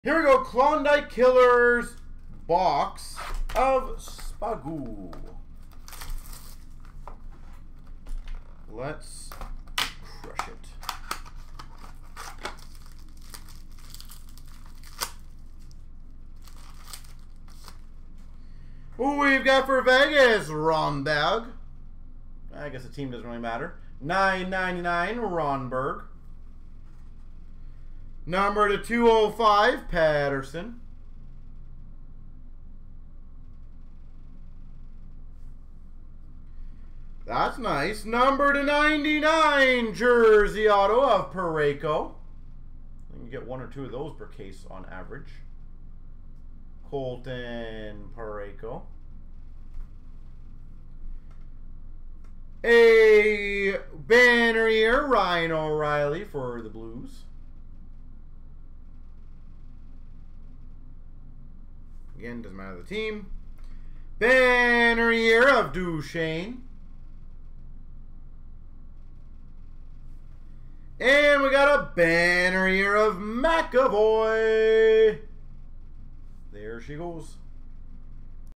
Here we go, Klondikekillers box of Spagoo. Let's crush it. Who we've got for Vegas, Ronberg. I guess the team doesn't really matter. $9.99, Ronberg. Number to 205, Patterson. That's nice. Number to 99, jersey auto of Parayko. You can get one or two of those per case on average. Colton Parayko. A banner here, Ryan O'Reilly for the Blues. Again, doesn't matter the team. Banner year of Duchesne. And we got a banner year of McAvoy. There she goes.